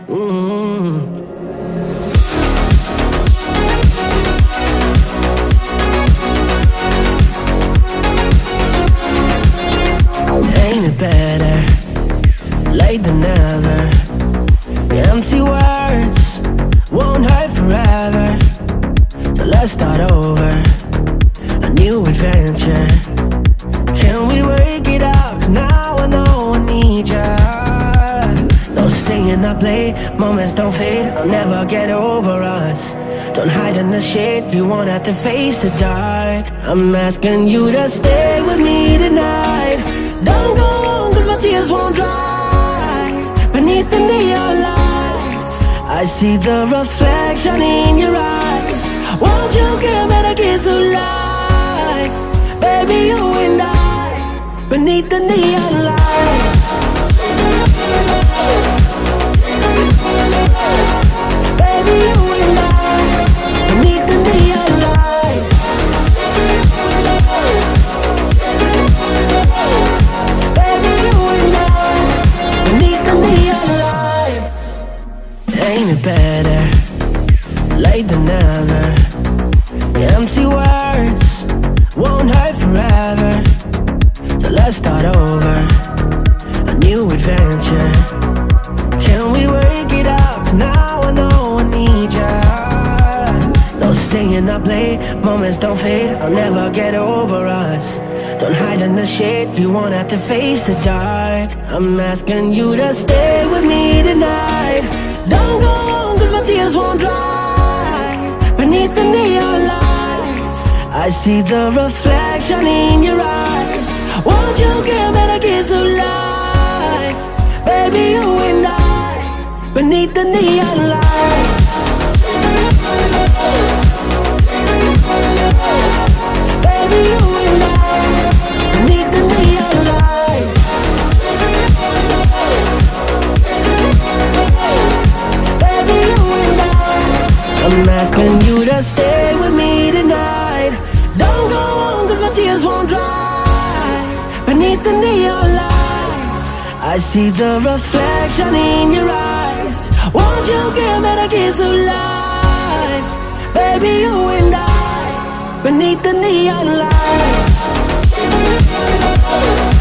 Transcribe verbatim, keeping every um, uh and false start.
Mm. Ain't it better late than never? Empty words won't hurt forever. So let's start over, a new adventure. Can we work it out? 'Cause now I know I need ya. No staying up late, moments don't fade. I'll never get over us. Don't hide in the shade, you won't have to face the dark. I'm asking you to stay with me tonight. Don't go home 'cause my tears won't dry. Beneath the neon lights, I see the reflection in your eyes. Won't you give me the kiss of life? Baby, you and I, beneath the neon lights. Baby, you and I, beneath the neon lights. Baby, you and I, beneath the neon lights. Ain't it better late than never? Empty words won't hurt forever. So let's start over, a new adventure. Can we work it out? 'Cause now I know I need ya. No staying up late, moments don't fade. I'll never get over us. Don't hide in the shade, you won't have to face the dark. I'm asking you to stay with me tonight. Don't go home 'cause my tears won't dry. Beneath the neon lights, I see the reflection in your eyes. Won't you give me the kiss of life? Baby, you and I, beneath the neon lights. Baby, you and I, beneath the neon lights. Baby, you and I, I'm asking you to stay with me tonight. Don't go home 'cause my tears won't dry. Beneath the neon lights, I see the reflection in your eyes. Won't you give me the kiss of life? Baby, you and I, beneath the neon lights.